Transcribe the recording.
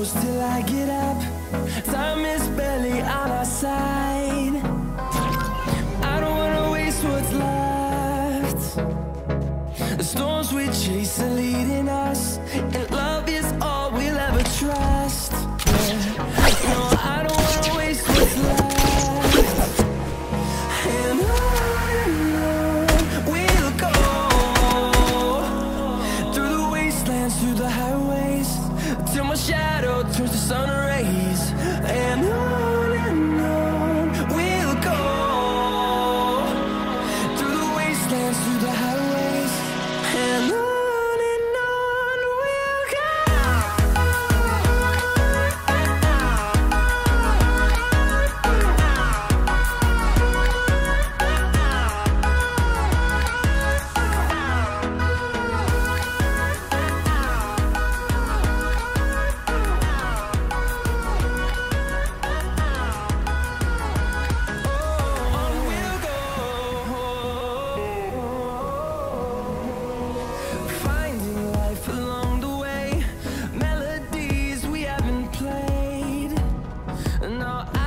close till I get up. Time is barely on our side. I don't wanna waste what's left. The storms we chase are leading us, and love is all we'll ever trust. Yeah. No, I don't wanna waste what's left. And on we'll go, through the wastelands, through the highways, till my shadow turns to sun rays. And on we'll go, through the wastelands, through the highways, and on we'll go. Finding life along the way, melodies we haven't played. No,